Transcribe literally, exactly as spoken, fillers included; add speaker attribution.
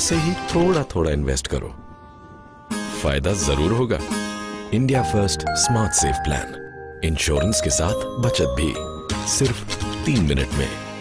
Speaker 1: ऐसे ही थोड़ा थोड़ा इन्वेस्ट करो, फायदा जरूर होगा। India first smart safe plan, insurance के साथ बचत भी, सिर्फ तीन मिनट में।